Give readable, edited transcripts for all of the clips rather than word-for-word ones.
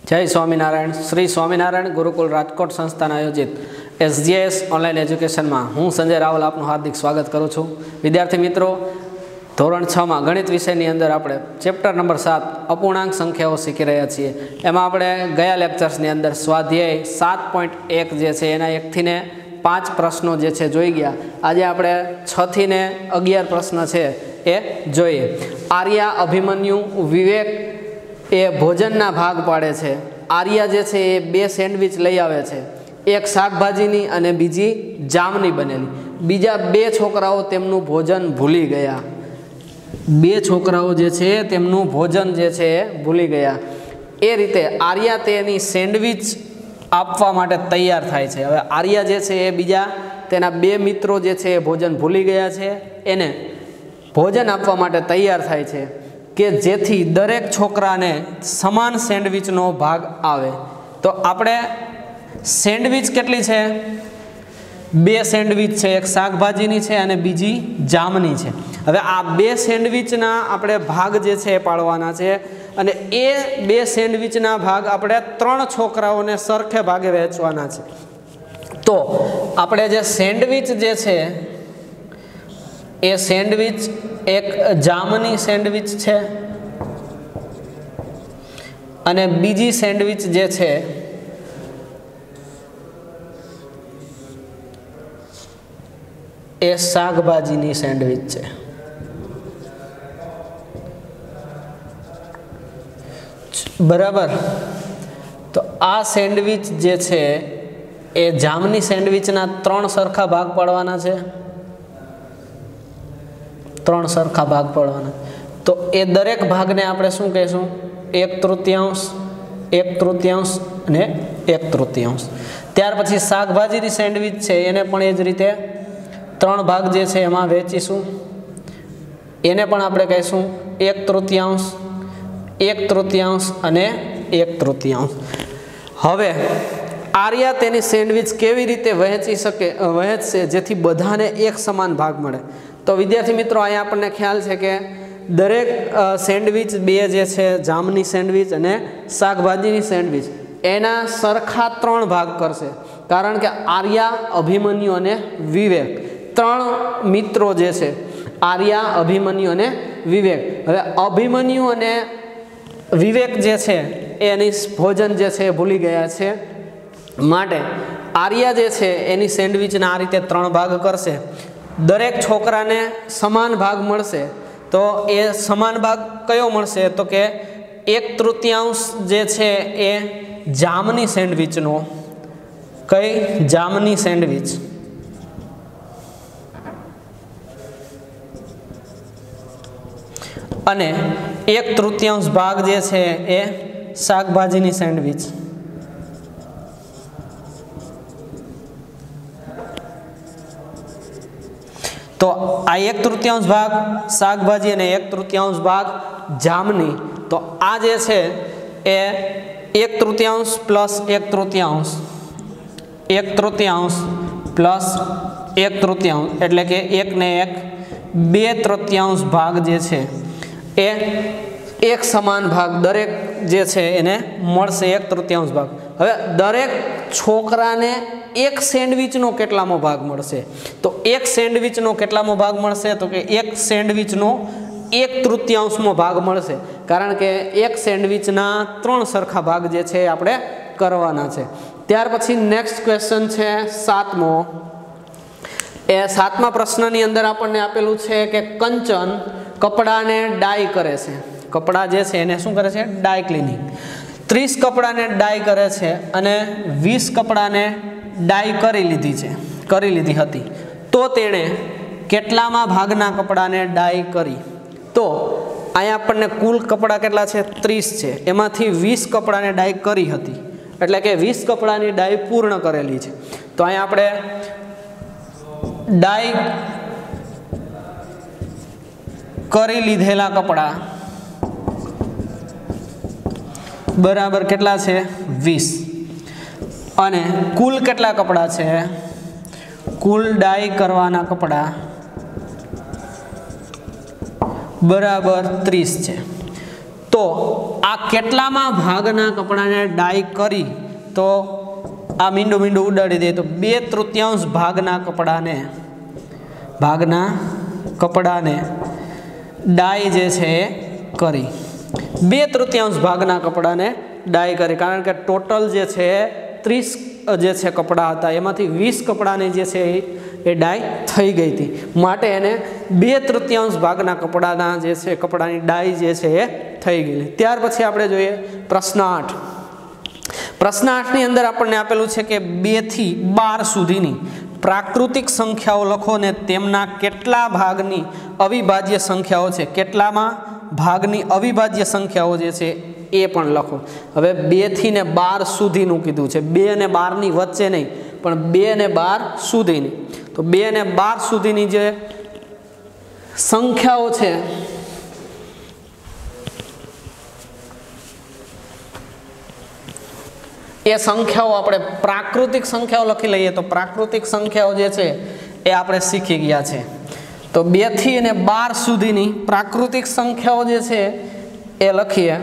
जय स्वामीनारायण। श्री स्वामीनारायण गुरुकुल राजकोट संस्थान आयोजित SJS ऑनलाइन एज्युकेशन में हूँ संजय रावल आपનું हार्दिक स्वागत करूँ छूँ। विद्यार्थी मित्रों, ધોરણ 6 में गणित विषयની અંદર આપણે ચેપ્ટર નંબર 7 અપૂર્ણાંક સંખ્યાઓ શીખી રહ્યા છીએ। એમાં આપણે ગયા લેક્ચર્સની અંદર સ્વાધ્યાય 7.1 જે છે એના 1 થી 5 પ્રશ્નો જે છે જોઈ ગયા। આજે આપણે 6 થી 11 પ્રશ્ન છે એ જોઈએ। આર્યા, અભિમન્યુ, વિવેક એ ભોજનના ભાગ પાડે છે। આર્યા જે છે એ 2 સેન્ડવિચ લઈ આવે છે, એક શાકભાજીની અને બીજી જામની બનેલી। બીજા 2 છોકરાઓ તેમનું ભોજન ભૂલી ગયા। 2 છોકરાઓ જે છે તેમનું ભોજન જે છે ભૂલી ગયા। એ રીતે આર્યા તેની સેન્ડવિચ આપવા માટે તૈયાર થાય છે। હવે આર્યા જે છે એ બીજા તેના 2 મિત્રો જે છે ભોજન ભૂલી ગયા છે એને ભોજન આપવા માટે તૈયાર થાય છે કે જેથી દરેક છોકરાને સમાન સેન્ડવિચનો ભાગ આવે। તો આપણે સેન્ડવિચ કેટલી છે? 2 સેન્ડવિચ છે, એક શાકભાજીની છે અને બીજી જામની છે। હવે આ 2 સેન્ડવિચના આપણે ભાગ જે છે એ પાડવાના છે અને એ 2 સેન્ડવિચના ભાગ આપણે 3 છોકરાઓને સરખે ભાગે વહેંચવાના છે। તો આપણે જે સેન્ડવિચ જે છે એ સેન્ડવિચ એક જામની સેન્ડવિચ છે અને બીજી સેન્ડવિચ જે છે એ શાકભાજીની સેન્ડવિચ છે। બરાબર। તો આ સેન્ડવિચ જે છે એ જામની સેન્ડવિચના 3 સરખા ભાગ પાડવાના છે। 3 સરખા ભાગ પાડવાના। તો એ દરેક ભાગને આપણે શું કહીશું? 1/3, 1/3 અને 1/3। ત્યાર પછી શાકભાજીની સેન્ડવિચ છે એને પણ એ જ રીતે 3 ભાગ જે છે એમાં વહેંચીશું। એને પણ આપણે કહીશું 1/3, 1/3 અને 1/3। હવે આર્યા તેની સેન્ડવિચ કેવી રીતે વહેંચશે જેથી બધાને એક સમાન ભાગ મળે? તો વિદ્યાર્થી મિત્રો, અહીંયા આપણને ખ્યાલ છે કે દરેક સેન્ડવિચ 2 જે છે જામની સેન્ડવિચ અને શાકભાજીની સેન્ડવિચ એના સરખા 3 ભાગ કરશે, કારણ કે આર્યા, અભિમન્યુ અને વિવેક 3 મિત્રો જે છે, આર્યા, અભિમન્યુ અને વિવેક। હવે અભિમન્યુ અને વિવેક જે છે એની ભોજન જે છે ભૂલી ગયા છે, માટે આર્યા જે છે એની સેન્ડવિચના આ રીતે 3 ભાગ કરશે। દરેક છોકરાને સમાન ભાગ મળશે। તો એ સમાન ભાગ કયો મળશે? તો કે 1/3 જે છે એ જામની સેન્ડવિચનો। કઈ? જામની સેન્ડવિચ। અને 1/3 ભાગ જે છે એ શાકભાજીની સેન્ડવિચ। તો આ 1/3 ભાગ શાકભાજી અને 1/3 ભાગ જામની। તો આ જે છે એ 1/3 પ્લસ 1/3, 1/3 પ્લસ 1/3 એટલે કે 1 ને 1 2/3 ભાગ જે છે એ એક સમાન ભાગ દરેક જે છે એને મળશે 1/3 ભાગ। હવે દરેક છોકરાને એક સેન્ડવિચનો કેટલામો ભાગ મળશે? તો એક સેન્ડવિચનો કેટલામો ભાગ મળશે? તો કે એક સેન્ડવિચનો 1/3 ભાગ મળશે, કારણ કે એક સેન્ડવિચના 3 સરખા ભાગ જે છે આપણે કરવાના છે। ત્યાર પછી નેક્સ્ટ ક્વેશ્ચન છે 7મો। એ 7મા પ્રશ્નની અંદર આપણને આપેલું છે કે કંચન કપડાને ડાય કરે છે। કપડાં જે છે એને શું કરે છે? ડાય ક્લિનિંગ। 30 કપડાને ડાય કરે છે અને 20 કપડાને ડાય કરી લીધી હતી। તો તેણે કેટલામાં ભાગના કપડાને ડાય કરી? તો અહીંયા આપણને કુલ કપડાં કેટલા છે? 30 છે, એમાંથી 20 કપડાને ડાય કરી હતી, એટલે કે 20 કપડાની ડાય પૂર્ણ કરેલી છે। તો અહીંયા આપણે ડાય કરી લીધેલા કપડાં બરાબર કેટલા છે? 20। અને કુલ કેટલા કપડાં છે? કુલ ડાય કરવાના કપડાં બરાબર 30 છે। तो आ केटलामा भागना कपड़ाने डाई करी तो आ मींडू मींडू उडाड़ी दे तो 2/3 भागना कपड़ाने डाई जे छे करी 2/3 भागना कपड़ाने डाई करी कारण के टोटल जे छे 30 जे छे कपड़ा हता एमांथी 20 कपड़ानी जे छे ए डाई थई गई थी माटे एने 2/3 भागना कपड़ाना जे छे कपड़ानी डाई जे छे ए थई गई। त्यार पछी आपणे जोईए प्रश्न 8। प्रश्न 8 नी अंदर आपणे आपेलुं छे के 2 થી 12 सुधीनी प्राकृतिक संख्याओ लखो ने तेमना केटला भागनी अविभाज्य संख्याओ छे केटलामा भागनी अविभाज्य संख्याओ जे छे ए पण लखो। हवे 2 થી 12 सुधीनुं कीधुं छे 2 અને 12 ની वच्चे नहीं पण 2 અને 12 सुधीनी तो 2 અને 12 सुधीनी जे संख्याओ छे ए संख्याओ आपणे प्राकृतिक संख्याओ लखी लईए तो प्राकृतिक संख्याओ जे छे ए आपणे शीखी गया छे। तो 2 થી 12 सुधीनी प्राकृतिक संख्याओ जे छे ए लखीए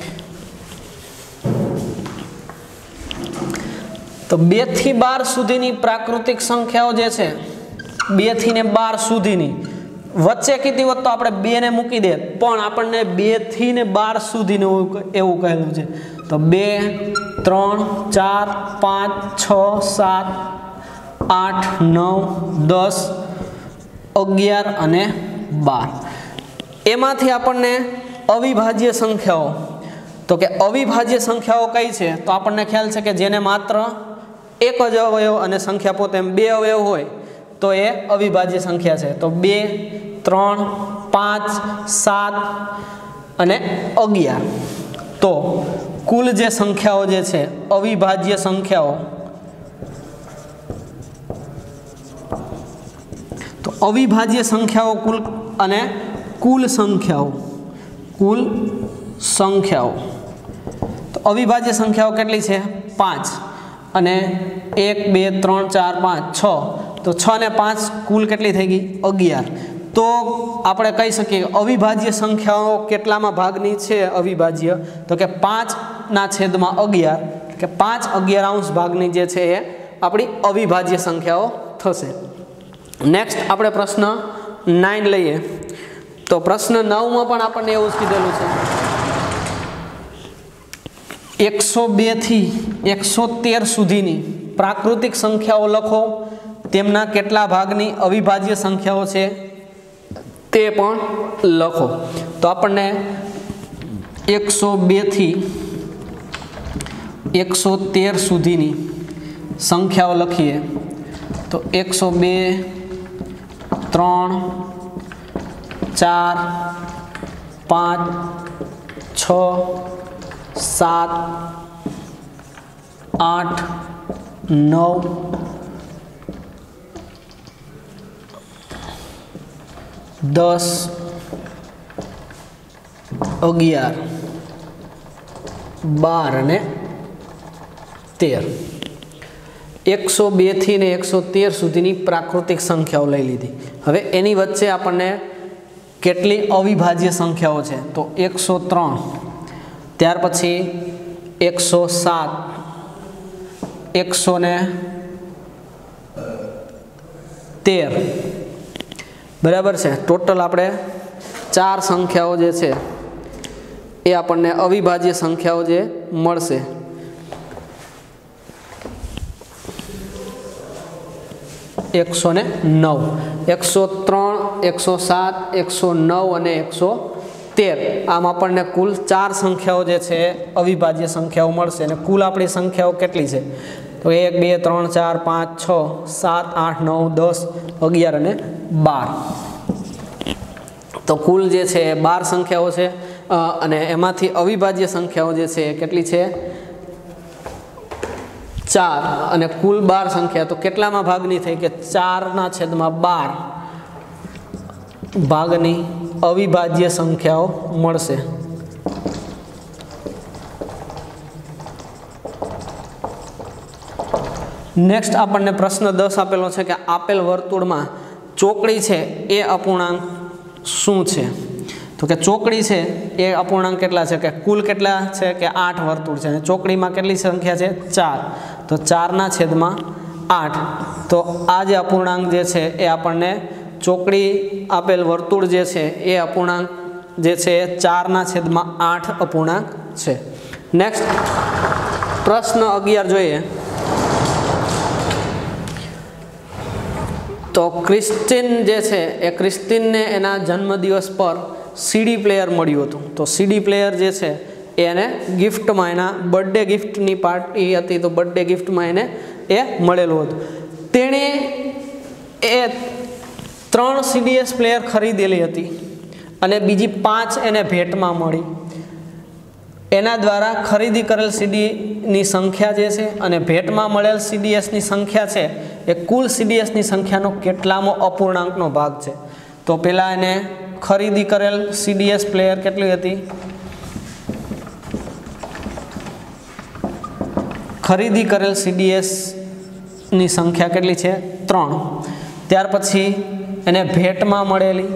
तो 2 થી 12 सुधीनी प्राकृतिक संख्याओ जे छे 2 થી 12 सुधीनी वच्चे कीधी होत तो आपणे 2 ने मूकी दे पण आपणने 2 થી 12 सुधीनुं एवुं कहेलुं छे तो 2 3 4 5 6 7 8 9 10 11 અને 12 एमांथी आपणने अविभाज्य संख्याओ तो के अविभाज्य संख्याओ कई छे तो आपणने ख्याल छे के जेने मात्र एक ज अवयव अने संख्या पोते एम 2 अवयव होय तो ए अविभाज्य संख्या छे। तो 2 3 5 7 अने 11 तो कुल जे संख्याओ जे छे अविभाज्य संख्याओ तो अविभाज्य संख्याओ कुल अने कुल संख्याओ तो अविभाज्य संख्याओ केटली छे 5 अने 1 2 3 4 5 6 तो 6 ने 5 कुल केटली थई गई 11 तो आपणे कही सकीए अविभाज्य संख्याओ केटलामां भागनी छे अविभाज्य तो के 5 ना छेदमां 11 के 5/11 भागनी जे छे ए आपणी अविभाज्य संख्याओ थशे। नेक्स्ट આપણે પ્રશ્ન 9 લઈએ તો પ્રશ્ન 9 માં પણ આપણને એવું જ કીધેલું છે 102 થી 113 સુધીની પ્રાકૃતિક સંખ્યાઓ લખો તેમના કેટલા ભાગની અવિભાજ્ય સંખ્યાઓ છે તે પણ લખો। તો આપણને 102 થી 113 સુધીની સંખ્યાઓ લખીએ तो 102 3 4 5 6 7 8 9 10 11 12 અને 13 102 થી 113 સુધીની પ્રાકૃતિક સંખ્યાઓ લઈ લીધી। હવે એની વચ્ચે આપણને કેટલી અવિભાજ્ય સંખ્યાઓ છે તો 103 ત્યાર પછી 107 113 બરાબર છે। ટોટલ આપણે 4 સંખ્યાઓ જે છે એ આપણને અવિભાજ્ય સંખ્યાઓ જે મળશે। 109 103 107 109 અને 113 આમ આપણને કુલ 4 સંખ્યાઓ જે છે અવિભાજ્ય સંખ્યાઓ મળશે અને કુલ આપણી સંખ્યાઓ કેટલી છે તો 1 2 3 4 5 6 7 8 9 10 11 અને 12 તો કુલ જે છે 12 સંખ્યાઓ છે અને એમાંથી અવિભાજ્ય સંખ્યાઓ જે છે કેટલી છે 4 અને કુલ 12 સંખ્યા તો કેટલામાં ભાગની થઈ કે 4/12 ભાગની અવિભાજ્ય સંખ્યાઓ મળશે। નેક્સ્ટ આપણને પ્રશ્ન 10 આપેલો છે કે આપેલ વર્તુળમાં ચોકડી છે એ અપૂર્ણાંક શું છે। તો કે ચોકડી છે એ અપૂર્ણાંક કેટલા છે, કે કુલ કેટલા છે કે 8 વર્તુળ છે, અને ચોકડીમાં કેટલી સંખ્યા છે 4, તો 4/8. તો આ જે અપૂર્ણાંક જે છે એ આપણને ચોકડી આપેલ વર્તુળ જે છે એ અપૂર્ણાંક જે છે 4/8 અપૂર્ણાંક છે. નેક્સ્ટ પ્રશ્ન 11 જોઈએ. તો ક્રિસ્ટીન જે છે એ ક્રિસ્ટીનને એના જન્મદિવસ પર સીડી પ્લેયર મળ્યું હતું. તો સીડી પ્લેયર જે છે એને ગિફ્ટમાં, એના બર્થડે ગિફ્ટની પાર્ટી હતી, તો બર્થડે ગિફ્ટમાં એને એ મળેલું હતું. તેણે એ 3 CDS પ્લેયર ખરીદેલી હતી અને બીજી 5 એને ભેટમાં મળી. એના દ્વારા ખરીદી કરેલ સીડીની સંખ્યા જે છે અને ભેટમાં મળેલ CDSની સંખ્યા છે એ કુલ CDSની સંખ્યાનો કેટલામો અપૂર્ણાંકનો ભાગ છે. તો પહેલાં એને ખરીદી કરેલ CDS પ્લેયર કેટલી હતી, ખરીદી કરેલ CDSની સંખ્યા કેટલી છે 3. ત્યાર પછી એને ભેટમાં મળેલી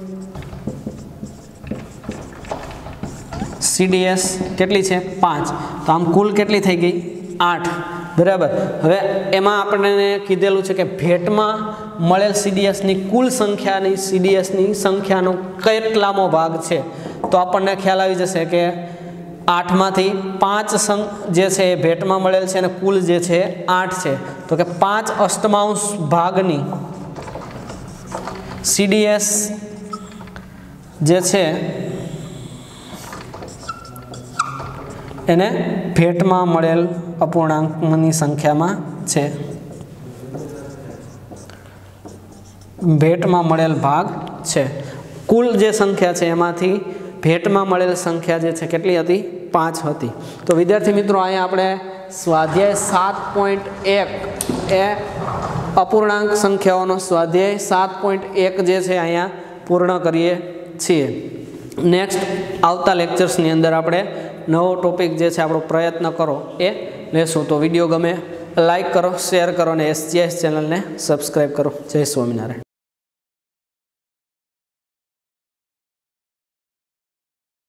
CDS કેટલી છે 5. તો આમ કુલ કેટલી થઈ ગઈ 8, બરાબર. હવે એમાં આપણને કીધેલું છે કે ભેટમાં મળેલ CDSની કુલ સંખ્યાની CDSની સંખ્યાનો કેટલામો ભાગ છે. તો આપણને ખ્યાલ આવી જશે કે 8માંથી 5 જે છે એ ભેટમાં મળેલ છે અને કુલ જે છે 8 છે. તો કે 5/8 ભાગની CDS જે છે એને ભેટમાં મળેલ અપૂર્ણાંકની સંખ્યામાં છે, ભેટમાં મળેલ ભાગ છે. કુલ જે સંખ્યા છે એમાંથી ભેટમાં મળેલ સંખ્યા જે છે કેટલી હતી 5 હતી. તો વિદ્યાર્થી મિત્રો અહીંયા આપણે સ્વાધ્યાય 7.1 એ અપૂર્ણાંક સંખ્યાઓનો સ્વાધ્યાય 7.1 જે છે અહીંયા પૂર્ણ કરીએ છીએ. નેક્સ્ટ આવતા લેક્ચર્સની અંદર આપણે નવો ટોપિક જે છે આપણો પ્રયત્ન કરો એ લેશું. તો વિડીયો ગમે લાઈક કરો, શેર કરો અને SGS ચેનલને સબસ્ક્રાઈબ કરો. જય સ્વામિનારાયણ.